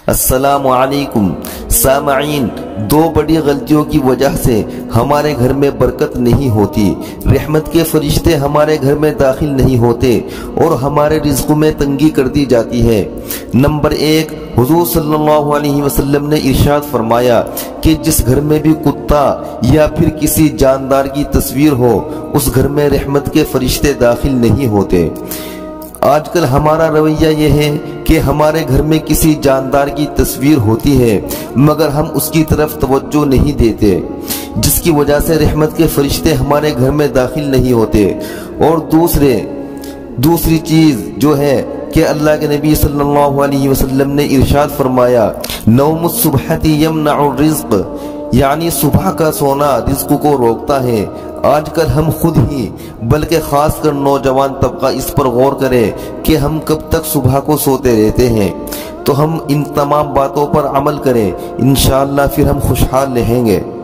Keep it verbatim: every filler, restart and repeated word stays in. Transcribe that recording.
السلام علیکم سامعین، دو بڑی غلطیوں کی وجہ سے ہمارے گھر میں برکت نہیں ہوتی، رحمت کے فرشتے ہمارے گھر میں داخل نہیں ہوتے اور ہمارے رزق میں تنگی کر دی جاتی ہے۔ نمبر ایک، حضور صلی اللہ علیہ وسلم نے ارشاد فرمایا کہ جس گھر میں بھی کتا یا پھر کسی جاندار کی تصویر ہو، اس گھر میں رحمت کے فرشتے داخل نہیں ہوتے۔ آج کل ہمارا رویہ یہ ہے کہ ہمارے گھر میں کسی جاندار کی تصویر ہوتی ہے مگر ہم اس کی طرف توجہ نہیں دیتے، جس کی وجہ سے رحمت کے فرشتے ہمارے گھر میں داخل نہیں ہوتے۔ اور دوسرے دوسری چیز جو ہے کہ اللہ کے نبی صلی اللہ علیہ وسلم نے ارشاد فرمایا، نوم الصبحۃ یمنع الرزق، یعنی صبح کا سونا رزق کو روکتا ہے۔ آج کل ہم خود ہی بلکہ خاص کر نوجوان طبقہ اس پر غور کرے کہ ہم کب تک صبح کو سوتے رہتے ہیں، تو ہم ان تمام باتوں پر عمل کریں، انشاءاللہ پھر ہم خوشحال رہیں گے۔